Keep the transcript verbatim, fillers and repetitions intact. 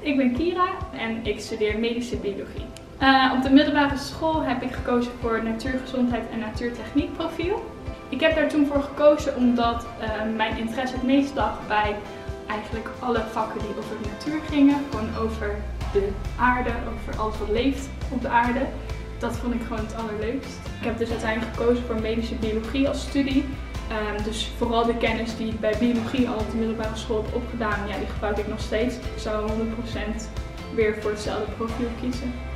Ik ben Kira en ik studeer medische biologie. Uh, op de middelbare school heb ik gekozen voor natuurgezondheid en natuurtechniek profiel. Ik heb daar toen voor gekozen omdat uh, mijn interesse het meest lag bij eigenlijk alle vakken die over de natuur gingen. Gewoon over de aarde, over alles wat leeft op de aarde. Dat vond ik gewoon het allerleukst. Ik heb dus uiteindelijk gekozen voor medische biologie als studie. Um, dus vooral de kennis die ik bij biologie al op de middelbare school heb opgedaan, ja, die gebruik ik nog steeds. Ik zou honderd procent weer voor hetzelfde profiel kiezen.